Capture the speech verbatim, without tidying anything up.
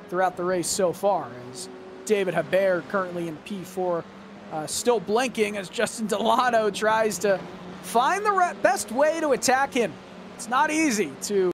throughout the race so far, as David Haber currently in P four, uh, still blinking as Justin Delano tries to find the best way to attack him. It's not easy to